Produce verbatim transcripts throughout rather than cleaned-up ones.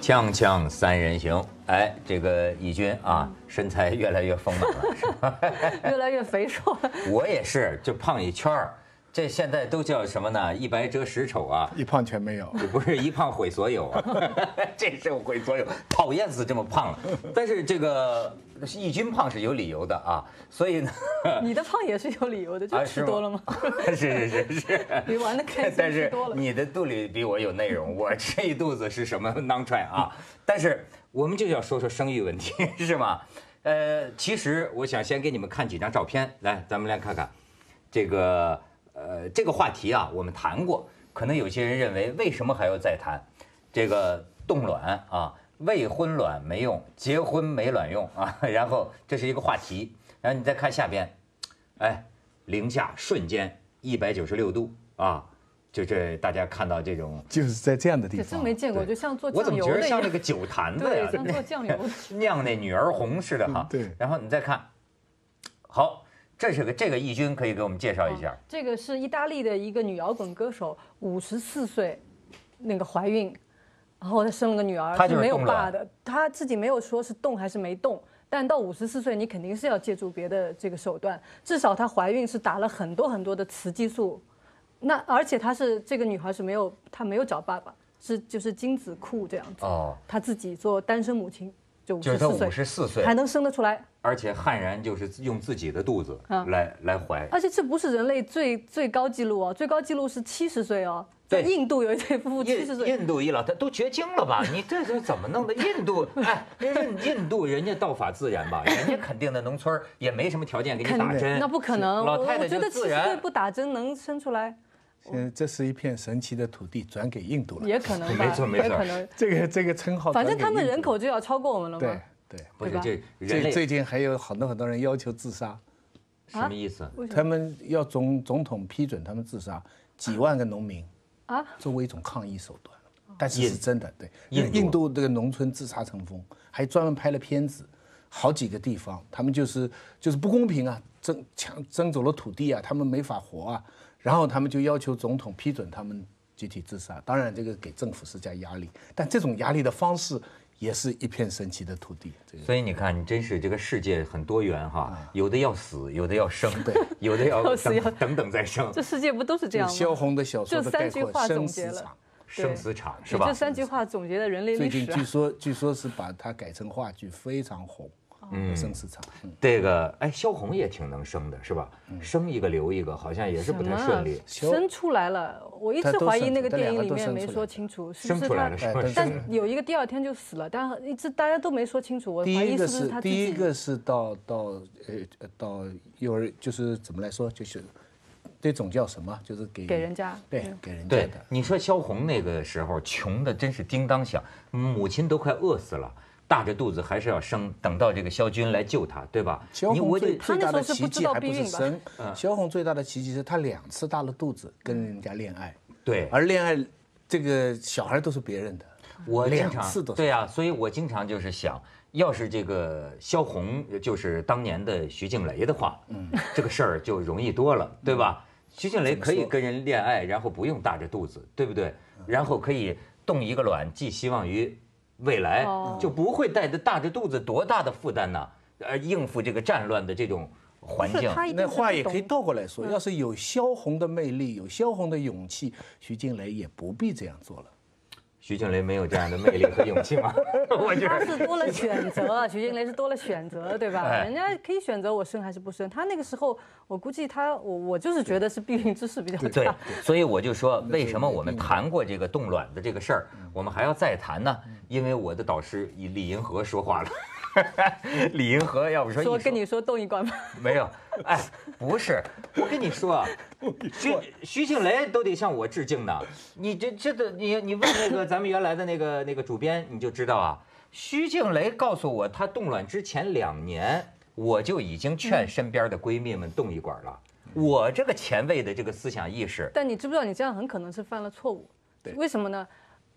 锵锵三人行，哎，这个义军啊，身材越来越丰满了，是吧？ 越来越肥硕了。 我也是，就胖一圈儿。这现在都叫什么呢？一白遮十丑啊！ 一胖全没有， 不是一胖毁所有啊！这是我毁所有，讨厌死这么胖了。但是这个义军胖是有理由的啊，所以呢， 你的胖也是有理由的，就吃多了吗？ 是是是是， 你玩的开心， 但是吃多了。 你的肚里比我有内容，我这一肚子是什么囊踹啊？但是我们就要说说生育问题，是吗？呃，其实我想先给你们看几张照片，来，咱们来看看这个。呃，这个话题啊，我们谈过，可能有些人认为为什么还要再谈？这个冻卵啊，未婚卵没用，结婚没卵用啊。然后这是一个话题，然后你再看下边，哎，零下瞬间一百九十六度啊，就这大家看到这种， 就是在这样的地方， 真没见过，就像做我怎么酱油的觉得像那个酒坛子呀， 对，像做酱油的， 酿那女儿红似的哈。 对。 然后你再看，好。这是个这个义军可以给我们介绍一下、哦。 这个是意大利的一个女摇滚歌手，五十四岁，那个怀孕，然后她生了个女儿， 她就是没有爸的，她自己没有说是动还是没动，但到五十四岁，你肯定是要借助别的这个手段，至少她怀孕是打了很多很多的雌激素，那而且她是这个女孩是没有，她没有找爸爸，是就是精子库这样子，哦，她自己做单身母亲。 就是她五十四岁还能生得出来， 而且悍然就是用自己的肚子来、嗯、来怀， 而且这不是人类最最高纪录哦，最高纪录是七十岁哦。在印度有一对夫妇七十岁， 印度一老太都绝经了吧？你这是怎么弄的？印度哎，印印度人家道法自然吧，人家肯定的农村也没什么条件给你打针， 那不可能。 老太太就自然。我觉得七十岁不打针能生出来。 嗯，这是一片神奇的土地，转给印度了。 也可能吧， 没错没错， 也可能。 这个这个称号， 反正他们人口就要超过我们了嘛。 对。对， 不是这人类最近还有很多很多人要求自杀， 什么意思？ 他们要总总统批准他们自杀，几万个农民啊，作为一种抗议手段，但是是真的。对，印印度这个农村自杀成风，还专门拍了片子，好几个地方，他们就是就是不公平啊，争抢争走了土地啊，他们没法活啊，然后他们就要求总统批准他们集体自杀。当然，这个给政府施加压力，但这种压力的方式。也是一片神奇的土地， 所以你看，你真是这个世界很多元哈，有的要死，有的要生，对，有的要等等等再生。 这世界不都是这样吗？ 萧红的小说的概括，生死场， 生死场是吧？ 这三句话总结了人类历史。 最近据说，据说是把它改成话剧，非常红。嗯，生死场。 这个哎，萧红也挺能生的，是吧？生一个留一个，好像也是不太顺利。 生出来了，我一直怀疑那个电影里面没说清楚，是不是他？但有一个第二天就死了，但一直大家都没说清楚。我怀疑是不是他自己。 第一个是到到呃到幼儿，就是怎么来说，就是这种叫什么？就是给给人家， 对，给人家的。 你说萧红那个时候穷的真是叮当响，母亲都快饿死了。大着肚子还是要生，等到这个萧军来救他，对吧？ 萧红最最大的奇迹还不是生，萧红最大的奇迹是她两次大了肚子跟人家恋爱， 对， 而恋爱这个小孩都是别人的， 我两次都是。 对啊，所以我经常就是想，要是这个萧红就是当年的徐静蕾的话，嗯，这个事儿就容易多了，对吧？徐静蕾可以跟人恋爱，然后不用大着肚子，对不对？然后可以冻一个卵，寄希望于。未来就不会带着大着肚子多大的负担呢？呃，应付这个战乱的这种环境。 那话也可以倒过来说，要是有萧红的魅力，有萧红的勇气，徐静蕾也不必这样做了。 徐静蕾没有这样的魅力和勇气吗？我觉得他是多了选择，徐静蕾是多了选择，对吧？人家可以选择我生还是不生。他那个时候，我估计他，我我就是觉得是避孕之势比较大。 对，所以我就说，为什么我们谈过这个冻卵的这个事儿，我们还要再谈呢？因为我的导师李银河说话了。李银河要不说说跟你说动一管吗？ 没有，哎，不是，我跟你说，徐徐静蕾都得向我致敬呢。你这这的你你问那个咱们原来的那个那个主编，你就知道啊。徐静蕾告诉我，她冻卵之前两年，我就已经劝身边的闺蜜们冻一管了。我这个前卫的这个思想意识。 但你知不知道，你这样很可能是犯了错误？ 对， 为什么呢？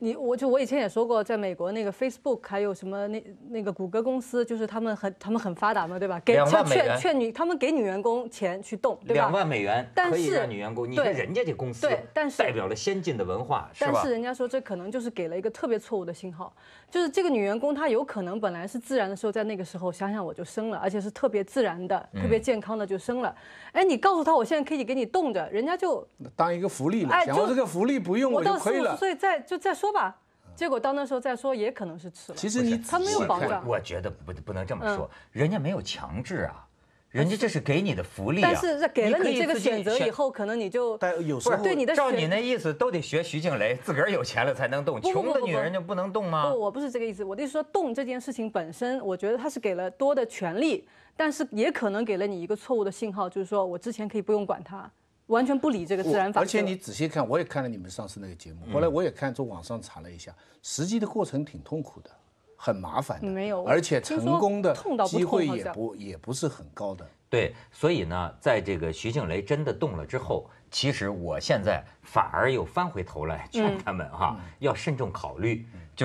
你我就我以前也说过，在美国那个 Facebook 还有什么那那个谷歌公司，就是他们很他们很发达嘛，对吧？给劝劝女他们给女员工钱去动，对吧？ 两万美元可以让女员工，你说人家这公司对，但是代表了先进的文化，是吧？ 但是人家说这可能就是给了一个特别错误的信号，就是这个女员工她有可能本来是自然的时候，在那个时候想想我就生了，而且是特别自然的、特别健康的就生了。哎，你告诉她我现在可以给你冻着，人家就当一个福利了，哎，想要这个福利不用我就亏了。 我到四五十岁再就再说吧。结果到那时候再说，也可能是迟了。 其实你他没有保障， 我觉得不不能这么说，人家没有强制啊，人家这是给你的福利啊。 但是给了你这个选择以后，可能你就但有时候对你的照你那意思，都得学徐静蕾，自个儿有钱了才能动，穷的女人就不能动吗？ 不，我不是这个意思，我的意思说动这件事情本身，我觉得他是给了多的权利，但是也可能给了你一个错误的信号，就是说我之前可以不用管他。完全不理这个自然法则。 而且你仔细看，我也看了你们上次那个节目，后来我也看从网上查了一下，实际的过程挺痛苦的，很麻烦的， 没有， 而且成功的机会也不也不是很高的。 对，所以呢，在这个徐静蕾真的动了之后，其实我现在反而又翻回头来劝他们哈，嗯、要慎重考虑。就是，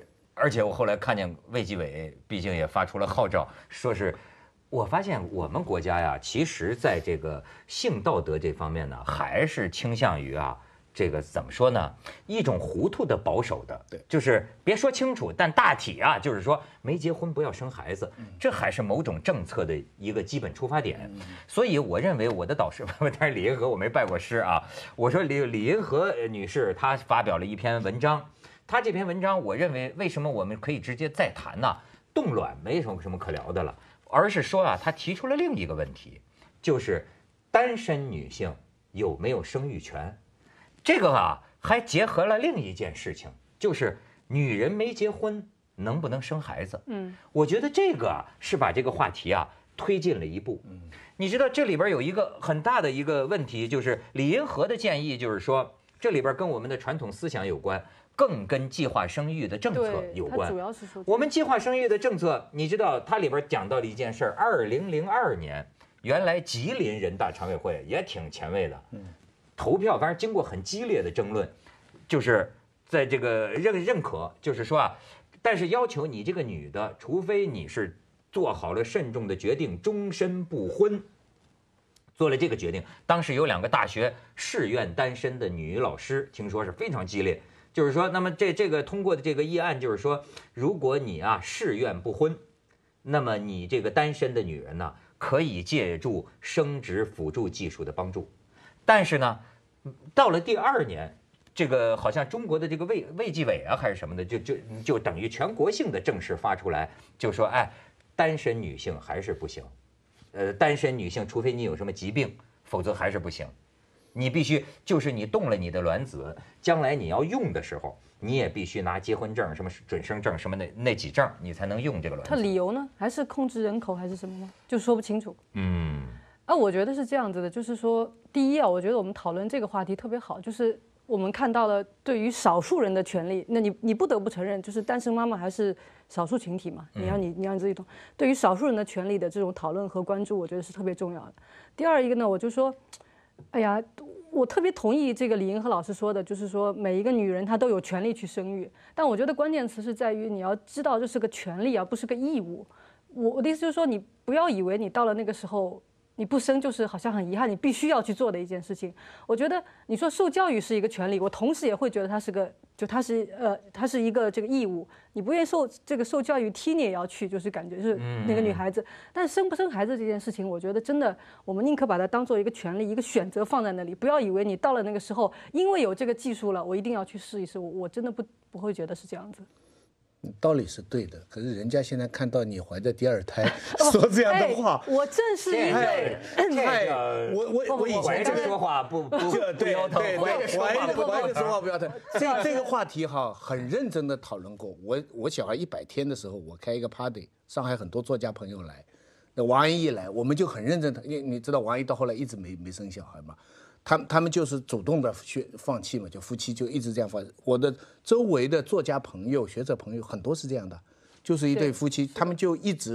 而且我后来看见卫计委毕竟也发出了号召，说是。我发现我们国家呀，其实在这个性道德这方面呢，还是倾向于啊，这个怎么说呢？一种糊涂的保守的， 对， 就是别说清楚，但大体啊，就是说没结婚不要生孩子，这还是某种政策的一个基本出发点。所以我认为我的导师，但是李银河我没拜过师啊，我说李李银河女士她发表了一篇文章，她这篇文章我认为为什么我们可以直接再谈呢？冻卵没什么什么可聊的了。而是说啊，他提出了另一个问题，就是单身女性有没有生育权？这个啊，还结合了另一件事情，就是女人没结婚能不能生孩子？嗯，我觉得这个是把这个话题啊推进了一步。嗯，你知道这里边有一个很大的一个问题，就是李银河的建议，就是说这里边跟我们的传统思想有关。更跟计划生育的政策有关。 主要是说， 我们计划生育的政策，你知道，它里边讲到了一件事儿。二零零二年，原来吉林人大常委会也挺前卫的，嗯，投票，反正经过很激烈的争论，就是在这个认认可，就是说啊，但是要求你这个女的，除非你是做好了慎重的决定，终身不婚。做了这个决定，当时有两个大学誓愿单身的女老师，听说是非常激烈。就是说，那么这这个通过的这个议案，就是说，如果你啊誓愿不婚，那么你这个单身的女人呢，可以借助生殖辅助技术的帮助。但是呢，到了第二年，这个好像中国的这个卫卫计委啊还是什么的，就就就等于全国性的正式发出来，就说，哎，单身女性还是不行，呃，单身女性除非你有什么疾病，否则还是不行。你必须就是你动了你的卵子，将来你要用的时候，你也必须拿结婚证、什么准生证、什么那那几证，你才能用这个卵子。 他理由呢？还是控制人口还是什么呢？就说不清楚。 嗯， 啊，我觉得是这样子的，就是说，第一啊，我觉得我们讨论这个话题特别好，就是我们看到了对于少数人的权利，那你你不得不承认，就是单身妈妈还是少数群体嘛，你要你你要你自己懂。对于少数人的权利的这种讨论和关注，我觉得是特别重要的。第二一个呢，我就说。哎呀，我特别同意这个李银河老师说的，就是说每一个女人她都有权利去生育，但我觉得关键词是在于你要知道这是个权利而不是个义务。我我的意思就是说，你不要以为你到了那个时候你不生就是好像很遗憾，你必须要去做的一件事情。我觉得你说受教育是一个权利，我同时也会觉得它是个，就它是呃，它是一个这个义务。你不愿意受这个受教育踢你也要去，就是感觉是那个女孩子。但是生不生孩子这件事情，我觉得真的我们宁可把它当做一个权利、一个选择放在那里，不要以为你到了那个时候，因为有这个技术了，我一定要去试一试。我我真的不不会觉得是这样子。 道理是对的，可是人家现在看到你怀着第二胎，说这样的话， 我正是因为， 我我我以前这个说话不不不腰疼， 怀着说话怀着说话不腰疼。这这个话题哈，很认真的讨论过。我我小孩一百天的时候，我开一个 party， 上海很多作家朋友来，那王安忆一来，我们就很认真的，因为你知道王安忆到后来一直没没生小孩嘛。他他们就是主动的去放弃嘛，就夫妻就一直这样放。我的周围的作家朋友、学者朋友很多是这样的，就是一对夫妻，他们就一直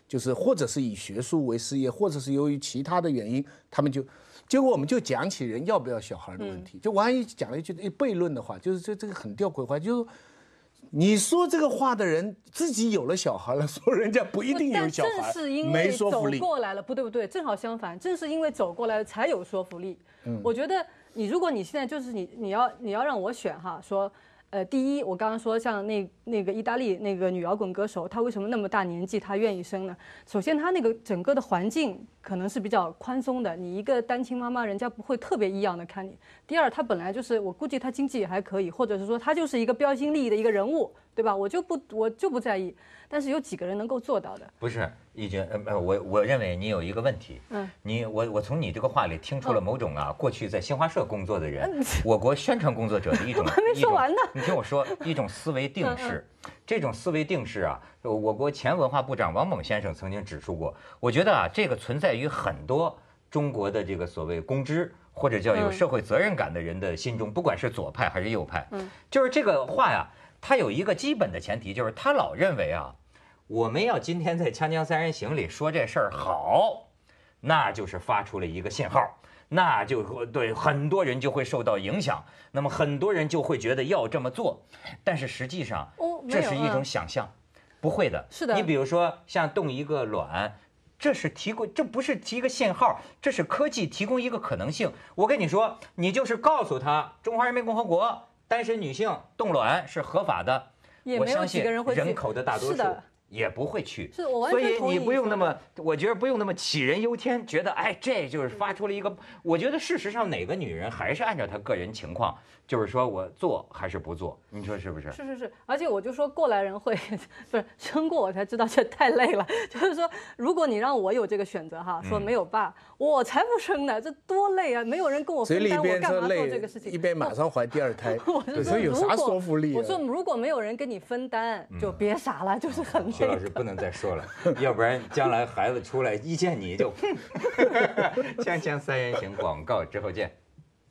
就是或者是以学术为事业，或者是由于其他的原因，他们就，结果我们就讲起人要不要小孩的问题。就王安忆讲了一句一悖论的话，就是这这个很吊诡话，就是你说这个话的人自己有了小孩了，说人家不一定有小孩， 但正是因为走过来了，不对不对，正好相反，正是因为走过来了才有说服力。嗯，我觉得你如果你现在就是你你要你要让我选哈，说。呃，第一，我刚刚说像那那个意大利那个女摇滚歌手，她为什么那么大年纪她愿意生呢？首先，她那个整个的环境可能是比较宽松的，你一个单亲妈妈，人家不会特别异样的看你。第二，她本来就是，我估计她经济也还可以，或者是说她就是一个标新立异的一个人物，对吧？我就不我就不在意。但是有几个人能够做到的？ 不是，易军，呃，我我认为你有一个问题，嗯，你我我从你这个话里听出了某种啊，过去在新华社工作的人，我国宣传工作者的一种， 我还没说完呢。 你听我说，一种思维定式，这种思维定式啊，我国前文化部长王猛先生曾经指出过，我觉得啊，这个存在于很多中国的这个所谓公知或者叫有社会责任感的人的心中，不管是左派还是右派，嗯，就是这个话呀，它有一个基本的前提，就是他老认为啊。我们要今天在《锵锵三人行》里说这事儿好，那就是发出了一个信号，那就对很多人就会受到影响，那么很多人就会觉得要这么做，但是实际上这是一种想象，不会的。 是的， 你比如说像冻一个卵，这是提供，这不是提一个信号，这是科技提供一个可能性。我跟你说，你就是告诉他，中华人民共和国单身女性冻卵是合法的， 我相信人口的大多数。也不会去， 是我完全同意。 所以你不用那么，我觉得不用那么杞人忧天，觉得哎，这就是发出了一个。我觉得事实上哪个女人还是按照她个人情况，就是说我做还是不做，你说是不是？ 是是是，而且我就说过来人会，不是生过我才知道这太累了。就是说，如果你让我有这个选择哈，说没有爸，我才不生呢，这多累啊！没有人跟我分担，我干嘛做这个事情？ 一边马上怀第二胎， 我是说有啥说服力？ 我说如果没有人跟你分担，就别傻了，就是很累。 徐老师不能再说了，要不然将来孩子出来一见你就，锵锵三人行广告之后见。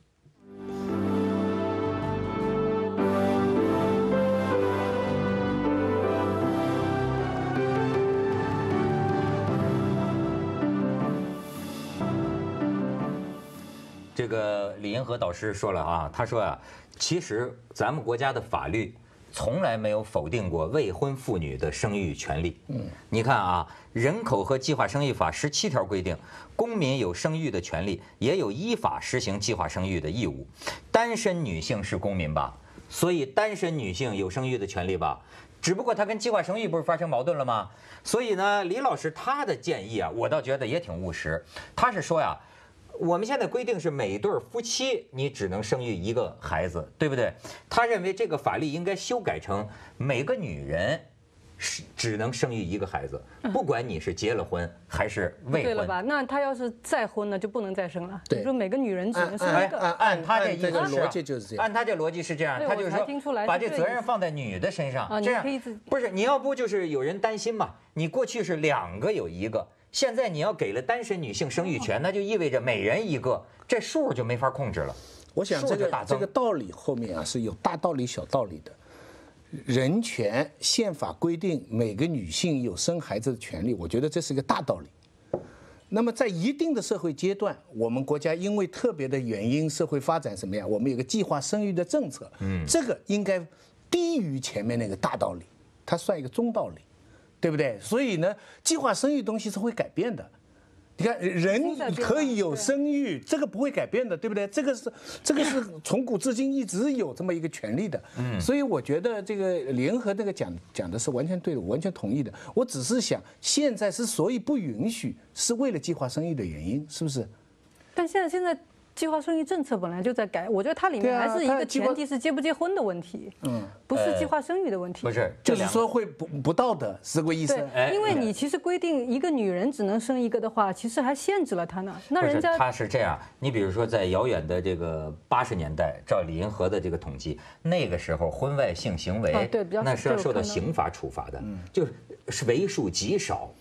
这个李银河导师说了啊，他说啊，其实咱们国家的法律从来没有否定过未婚妇女的生育权利。嗯，你看啊，《人口和计划生育法》十七条规定，公民有生育的权利，也有依法实行计划生育的义务。单身女性是公民吧？所以单身女性有生育的权利吧？只不过她跟计划生育不是发生矛盾了吗？所以呢，李老师他的建议啊，我倒觉得也挺务实。他是说呀，我们现在规定是每对夫妻你只能生育一个孩子，对不对？他认为这个法律应该修改成每个女人是只能生育一个孩子，不管你是结了婚还是未婚。 对了吧？那他要是再婚了就不能再生了。你说每个女人只能生一个。 按按他这这个逻辑就是这样。 按他这逻辑是这样，他就是说把这责任放在女的身上。这样不是你要不就是有人担心嘛？你过去是两个有一个。现在你要给了单身女性生育权，那就意味着每人一个，这数就没法控制了。 我想这个这个道理后面啊是有大道理小道理的。人权宪法规定每个女性有生孩子的权利，我觉得这是个大道理。那么在一定的社会阶段，我们国家因为特别的原因，社会发展什么样，我们有个计划生育的政策，嗯，这个应该低于前面那个大道理，它算一个中道理。对不对？所以呢，计划生育东西是会改变的。你看，人可以有生育，这个不会改变的，对不对？这个是这个是从古至今一直有这么一个权利的。嗯，所以我觉得这个联合那个讲讲的是完全对的，我完全同意的。我只是想，现在之所以不允许，是为了计划生育的原因，是不是？ 但现在现在。计划生育政策本来就在改，我觉得它里面还是一个前提是结不结婚的问题，嗯，不是计划生育的问题， 不是， 就是说会不不道德，是这个意思。 对，因为你其实规定一个女人只能生一个的话，其实还限制了她呢。那人家他是这样，你比如说在遥远的这个八十年代，照李银河的这个统计，那个时候婚外性行为， 啊、对， 那是要受到刑法处罚的，就是为数极少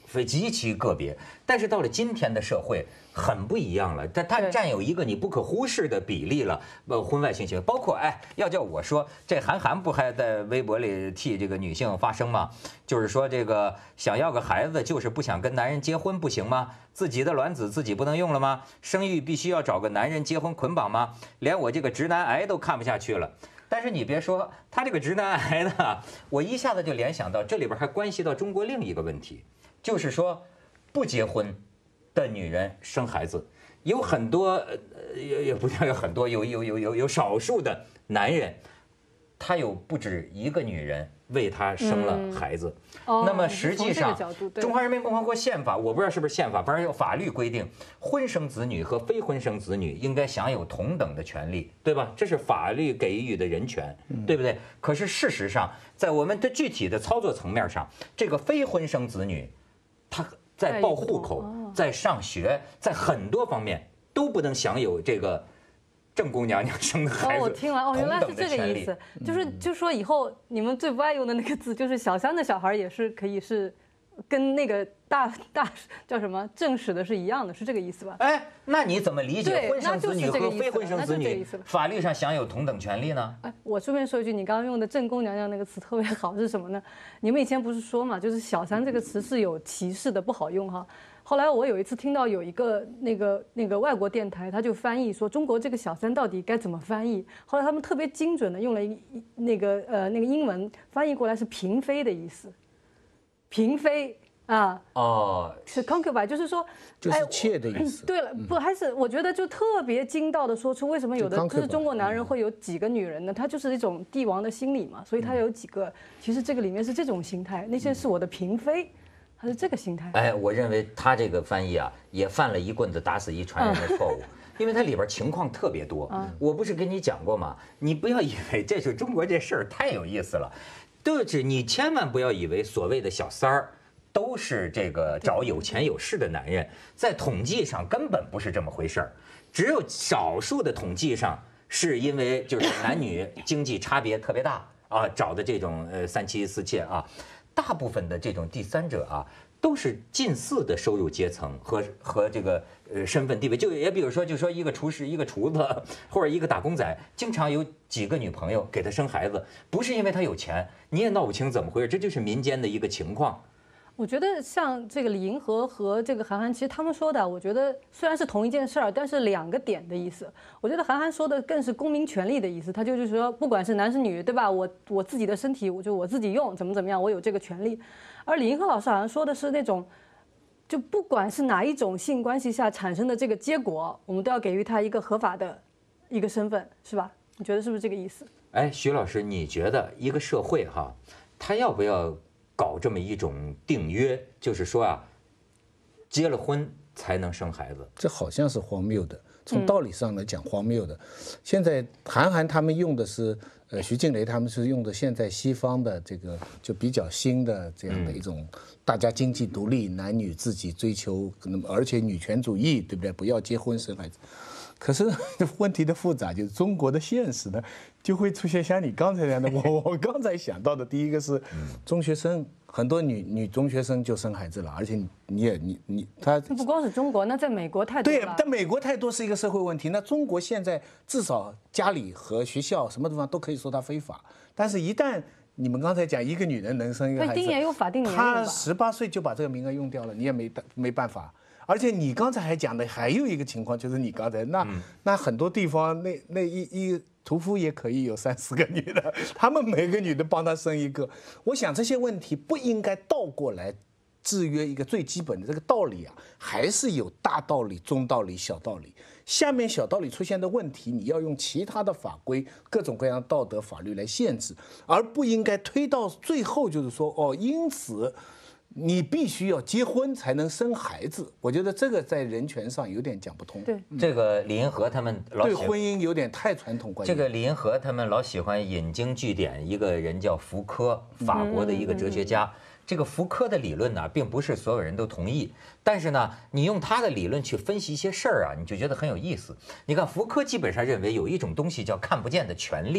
非极其个别。但是到了今天的社会，很不一样了，它它占有一个你不可忽视的比例了。呃，婚外性行为，包括哎，要叫我说，这韩寒不还在微博里替这个女性发声吗？就是说这个想要个孩子，就是不想跟男人结婚，不行吗？自己的卵子自己不能用了吗？生育必须要找个男人结婚捆绑吗？连我这个直男癌都看不下去了。但是你别说，他这个直男癌呢，我一下子就联想到这里边还关系到中国另一个问题，就是说不结婚的女人生孩子，有很多呃也也不叫有很多，有有有有有少数的男人，他有不止一个女人为他生了孩子。 嗯、 那么实际上，中华人民共和国宪法，我不知道是不是宪法，反正有法律规定，婚生子女和非婚生子女应该享有同等的权利，对吧？这是法律给予的人权，对不对？可是事实上，在我们的具体的操作层面上，这个非婚生子女，他在报户口、在上学、在很多方面都不能享有这个正宫娘娘生的孩子。 哦，我听完哦，原来是这个意思，就是就说以后你们最不爱用的那个字，就是小三的小孩也是可以是跟那个大大叫什么正史的是一样的，是这个意思吧？ 哎，那你怎么理解婚生子女和非婚生子女法律上享有同等权利呢？ 哎，我顺便说一句，你刚刚用的正宫娘娘那个词特别好，是什么呢？你们以前不是说嘛，就是小三这个词是有歧视的，不好用哈。后来我有一次听到有一个那个那个外国电台，他就翻译说中国这个小三到底该怎么翻译。后来他们特别精准的用了一那个呃那个英文翻译过来是嫔妃的意思，嫔妃啊， 哦， 是 concubine， 就是说就是妾的意思。 哎、对了，不还是我觉得就特别精到的说出为什么有的就是中国男人会有几个女人呢？他就是一种帝王的心理嘛，所以他有几个，其实这个里面是这种心态，那些是我的嫔妃。他是这个心态。 哎，我认为他这个翻译啊，也犯了一棍子打死一船人的错误，因为它里边情况特别多。我不是跟你讲过吗？你不要以为这是中国这事儿太有意思了，就是你千万不要以为所谓的小三儿都是这个找有钱有势的男人，在统计上根本不是这么回事儿，只有少数的统计上是因为就是男女经济差别特别大啊，找的这种呃三妻四妾啊。大部分的这种第三者啊，都是近似的收入阶层和和这个呃身份地位。就也比如说，就说一个厨师、一个厨子或者一个打工仔，经常有几个女朋友给他生孩子，不是因为他有钱，你也闹不清怎么回事，这就是民间的一个情况。 我觉得像这个李银河和这个韩寒，其实他们说的，我觉得虽然是同一件事儿，但是两个点的意思。我觉得韩寒说的更是公民权利的意思，他就是说，不管是男是女，对吧？我我自己的身体，我就我自己用，怎么怎么样，我有这个权利。而李银河老师好像说的是那种，就不管是哪一种性关系下产生的这个结果，我们都要给予他一个合法的一个身份，是吧？你觉得是不是这个意思？ 哎，徐老师，你觉得一个社会哈，他要不要搞这么一种定约，就是说啊，结了婚才能生孩子？ 这好像是荒谬的，从道理上来讲荒谬的。现在韩寒他们用的是，呃，徐静蕾他们是用的现在西方的这个就比较新的这样的一种，大家经济独立，男女自己追求，那么而且女权主义，对不对？不要结婚生孩子。可是问题的复杂就是中国的现实呢，就会出现像你刚才这样的。我我刚才想到的第一个是中学生，很多女女中学生就生孩子了，而且你你也你你他不光是中国，那在美国太多了。 对，但美国太多是一个社会问题。那中国现在至少家里和学校什么地方都可以说它非法，但是一旦你们刚才讲一个女人能生一个孩子， 定也有法定年龄吧， 她十八岁就把这个名额用掉了，你也没没办法。而且你刚才还讲的还有一个情况，就是你刚才那、嗯、那很多地方那那一一屠夫也可以有三四个女的，他们每个女的帮他生一个。我想这些问题不应该倒过来制约一个最基本的这个道理啊，还是有大道理、中道理、小道理。下面小道理出现的问题，你要用其他的法规、各种各样的道德法律来限制，而不应该推到最后就是说哦，因此你必须要结婚才能生孩子。我觉得这个在人权上有点讲不通。 对， 这个李银河他们老对婚姻有点太传统观念。 这个李银河他们老喜欢引经据典，一个人叫福柯，法国的一个哲学家。嗯嗯嗯这个福柯的理论呢，并不是所有人都同意，但是呢，你用他的理论去分析一些事儿啊，你就觉得很有意思。你看，福柯基本上认为有一种东西叫看不见的权利，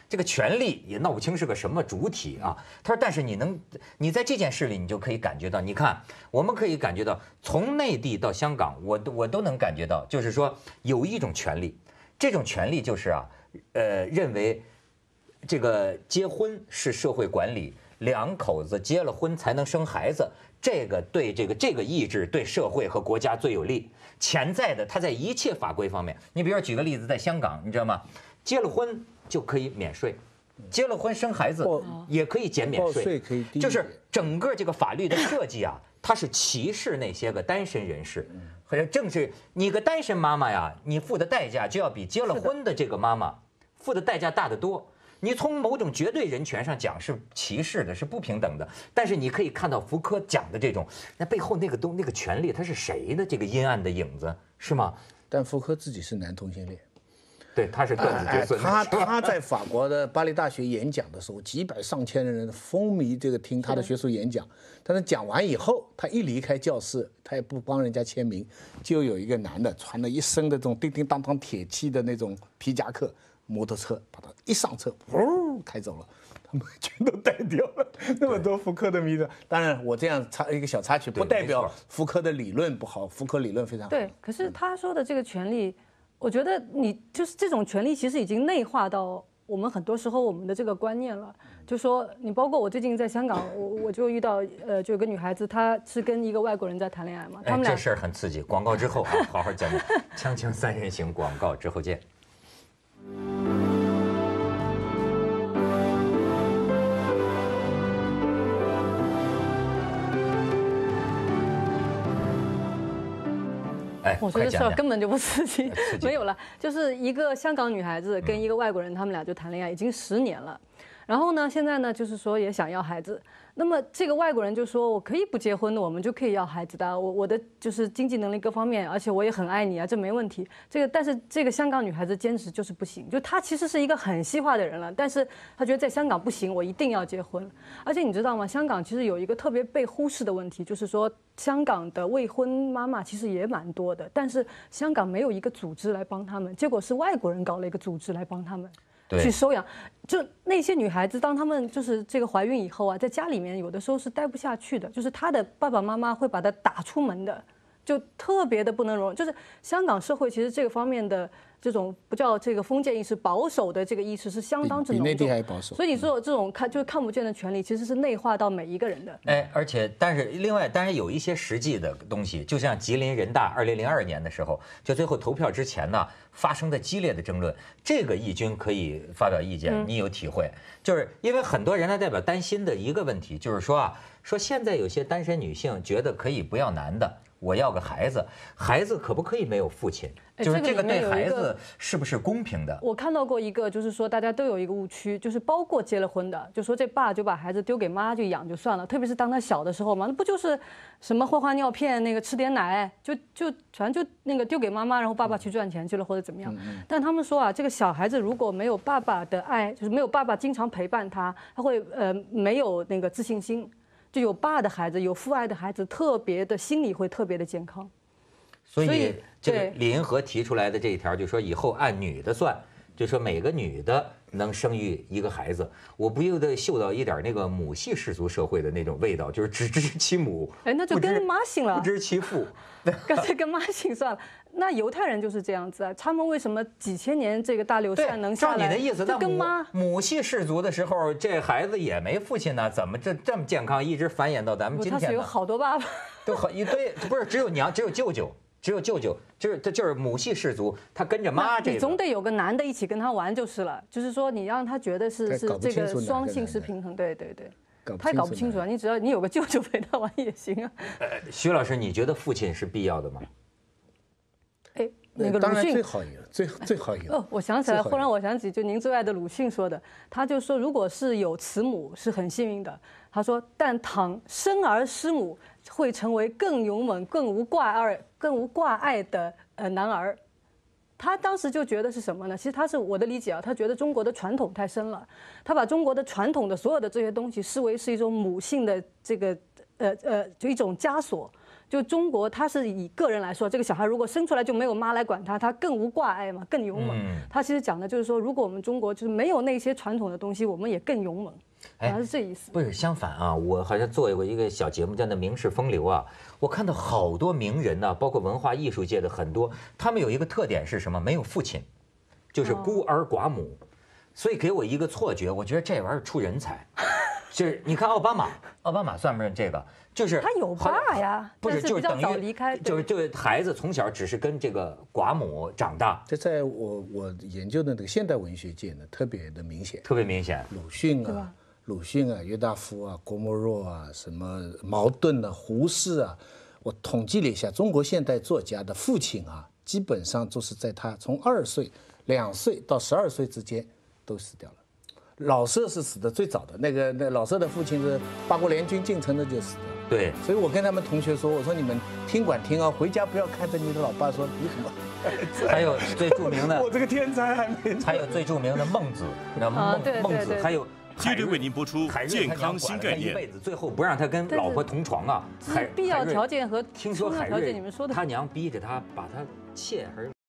这个权力也闹不清是个什么主体啊。他说，但是你能，你在这件事里，你就可以感觉到，你看，我们可以感觉到，从内地到香港，我都我都能感觉到，就是说有一种权利，这种权利就是啊，呃，认为这个结婚是社会管理，两口子结了婚才能生孩子。这个对这个这个意志对社会和国家最有利，潜在的它在一切法规方面，你比如说举个例子，在香港，你知道吗？结了婚就可以免税，结了婚生孩子也可以减免税，就是整个这个法律的设计啊，它是歧视那些个单身人士，或者正是你个单身妈妈呀，你付的代价就要比结了婚的这个妈妈付的代价大得多。你从某种绝对人权上讲是歧视的，是不平等的。但是你可以看到福柯讲的这种，那背后那个东那个权利，它是谁的这个阴暗的影子，是吗？ 但福柯自己是男同性恋， 对，他是断子绝孙。 他他在法国的巴黎大学演讲的时候，几百上千的人风靡这个听他的学术演讲。但是讲完以后，他一离开教室，他也不帮人家签名，就有一个男的穿了一身的这种叮叮当当铁器的那种皮夹克。摩托车把他一上车，呜开走了，他们全都带掉了。那么多福柯的迷者，当然我这样插一个小插曲，不代表福柯的理论不好，福柯理论非常好。 对，可是他说的这个权利，我觉得你就是这种权利，其实已经内化到我们很多时候我们的这个观念了。就说你包括我最近在香港，我我就遇到呃，就有个女孩子，她是跟一个外国人在谈恋爱嘛，他们俩这事儿很刺激。广告之后啊，好好讲讲锵锵三人行，广告之后见。 我觉得这事儿根本就不刺激，没有了。就是一个香港女孩子跟一个外国人，他们俩就谈恋爱已经十年了。然后呢，现在呢，就是说也想要孩子。那么这个外国人就说：“我可以不结婚的，我们就可以要孩子的。我我的就是经济能力各方面，而且我也很爱你啊，这没问题。”这个但是这个香港女孩子坚持就是不行，就她其实是一个很西化的人了，但是她觉得在香港不行，我一定要结婚。而且你知道吗？香港其实有一个特别被忽视的问题，就是说香港的未婚妈妈其实也蛮多的，但是香港没有一个组织来帮他们，结果是外国人搞了一个组织来帮他们。去收养，就那些女孩子，当她们就是这个怀孕以后啊，在家里面有的时候是待不下去的，就是她的爸爸妈妈会把她打出门的，就特别的不能容忍。就是香港社会其实这个方面的这种不叫这个封建意识，保守的这个意识是相当之浓重， 比内地还保守。 所以你说这种看就是看不见的权利，其实是内化到每一个人的。 哎，而且但是另外，当然有一些实际的东西，就像吉林人大二零零二年的时候，就最后投票之前呢，发生的激烈的争论。这个义军可以发表意见，你有体会？就是因为很多人大代表担心的一个问题，就是说啊，说现在有些单身女性觉得可以不要男的。我要个孩子，孩子可不可以没有父亲？就是这个对孩子是不是公平的？ 我看到过一个，就是说大家都有一个误区，就是包括结了婚的，就说这爸就把孩子丢给妈就养就算了，特别是当他小的时候嘛，那不就是什么换换尿片，那个吃点奶，就就反正就那个丢给妈妈，然后爸爸去赚钱去了或者怎么样。但他们说啊，这个小孩子如果没有爸爸的爱，就是没有爸爸经常陪伴他，他会呃没有那个自信心。就有爸的孩子，有父爱的孩子，特别的心理会特别的健康。 所以这个李银河提出来的这一条，就说以后按女的算，就说每个女的能生育一个孩子，我不由得嗅到一点那个母系氏族社会的那种味道，就是只知其母， 哎，那就跟妈姓了， 不知其父， 干脆跟妈姓算了。那犹太人就是这样子啊，他们为什么几千年这个大流散能下来？ 照你的意思， 就跟妈母系氏族的时候，这孩子也没父亲呢，怎么这这么健康，一直繁衍到咱们今天呢？ 他是有好多爸爸， 都好一堆，不是只有娘，只有舅舅。只有舅舅，就是这就是母系氏族，他跟着妈这个。 你总得有个男的一起跟他玩就是了，就是说你让他觉得是是这个双性是平衡，对对对。他也搞不清楚啊，你只要你有个舅舅陪他玩也行啊。 呃，徐老师，你觉得父亲是必要的吗？ 哎，那个当然鲁迅最好有，最最好有。 哦，我想起来，忽然我想起就您最爱的鲁迅说的，他就说如果是有慈母是很幸运的，他说但倘生儿失母，会成为更勇猛、更无挂碍、更无挂碍的呃男儿。他当时就觉得是什么呢？其实他是我的理解啊，他觉得中国的传统太深了，他把中国的传统的所有的这些东西视为是一种母性的这个呃呃就一种枷锁。 就中国，他是以个人来说，这个小孩如果生出来就没有妈来管他，他更无挂碍嘛，更勇猛。嗯、他其实讲的就是说，如果我们中国就是没有那些传统的东西，我们也更勇猛。好像是这意思。 不是相反啊，我好像做过一个小节目叫那《名士风流》啊，我看到好多名人呢、啊，包括文化艺术界的很多，他们有一个特点是什么？没有父亲，就是孤儿寡母，哦、所以给我一个错觉，我觉得这玩意儿出人才。就是你看奥巴马，奥巴马算不算这个？就是他有爸呀， 不是就是等于离开， 就是就是孩子从小只是跟这个寡母长大。 这在我我研究的那个现代文学界呢，特别的明显， 特别明显。 鲁迅啊，鲁迅啊，约大夫啊，郭沫若啊，什么茅盾啊，胡适啊，我统计了一下，中国现代作家的父亲啊，基本上都是在他从二岁、两岁到十二岁之间都死掉了。老舍是死的最早的，那个那老舍的父亲是八国联军进城的就死掉了。 对， 所以我跟他们同学说，我说你们听管听啊，回家不要看着你的老爸说你怎么。 还有最著名的， 我这个天才还没。 还有最著名的孟子，你知道吗？孟孟子还有。 接着为您播出健康新概念。 一辈子最后不让他跟老婆同床啊， 必要条件和听说海瑞你们说的， 他娘逼着他把他妾还是。